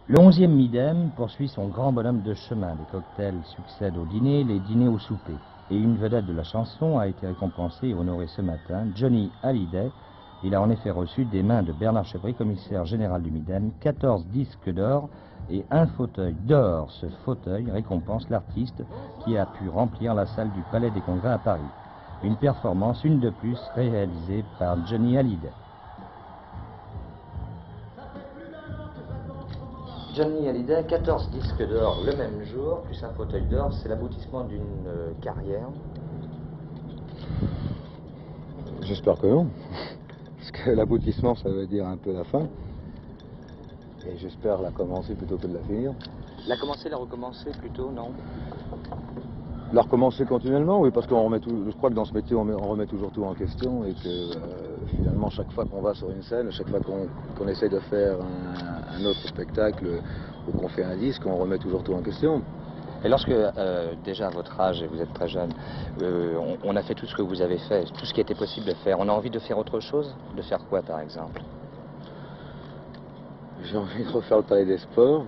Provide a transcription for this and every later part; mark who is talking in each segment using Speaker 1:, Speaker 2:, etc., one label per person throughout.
Speaker 1: Le 11e Midem poursuit son grand bonhomme de chemin. Les cocktails succèdent au dîner, les dîners au souper. Et une vedette de la chanson a été récompensée et honorée ce matin, Johnny Hallyday. Il a en effet reçu des mains de Bernard Chevry, commissaire général du Midem, 14 disques d'or et un fauteuil d'or. Ce fauteuil récompense l'artiste qui a pu remplir la salle du Palais des Congrès à Paris. Une performance, une de plus, réalisée par Johnny Hallyday. Johnny Hallyday, 14 disques d'or le même jour, plus un fauteuil d'or, c'est l'aboutissement d'une carrière.
Speaker 2: J'espère que non. Parce que l'aboutissement, ça veut dire un peu la fin. Et j'espère la commencer plutôt que de la finir.
Speaker 1: La commencer, la recommencer plutôt, non?
Speaker 2: La recommencer continuellement, oui, parce qu'on remet tout. Je crois que dans ce métier, on remet toujours tout en question et que finalement, chaque fois qu'on va sur une scène, chaque fois qu'on essaie de faire un autre spectacle ou qu'on fait un disque, on remet toujours tout en question.
Speaker 1: Et lorsque, déjà à votre âge, et vous êtes très jeune, on a fait tout ce que vous avez fait, tout ce qui était possible de faire, on a envie de faire autre chose? De faire quoi, par exemple?
Speaker 2: J'ai envie de refaire le Palais des Sports,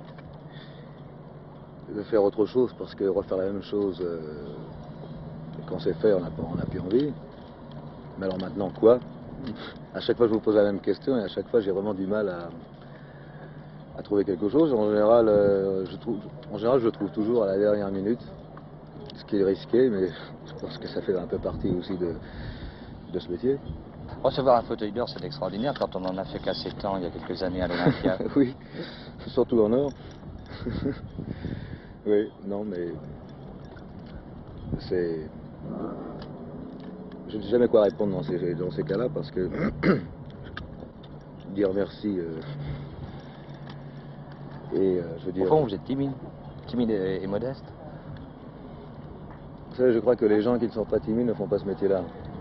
Speaker 2: de faire autre chose, parce que refaire la même chose, quand c'est fait, on n'a plus envie. Mais alors maintenant, quoi? À chaque fois, je vous pose la même question, et à chaque fois, j'ai vraiment du mal à trouver quelque chose. En général, je trouve toujours à la dernière minute, ce qui est risqué, mais je pense que ça fait un peu partie aussi de ce métier.
Speaker 1: Recevoir un fauteuil d'or, c'est extraordinaire quand on en a fait qu'à 7 ans, il y a quelques années à l'Olympia.
Speaker 2: Oui, surtout en or. Oui, non, mais c'est... Je ne sais jamais quoi répondre dans ces cas-là, parce que dire merci je veux dire...
Speaker 1: Au fond, vous êtes timide et modeste.
Speaker 2: Vous savez, je crois que les gens qui ne sont pas timides ne font pas ce métier-là.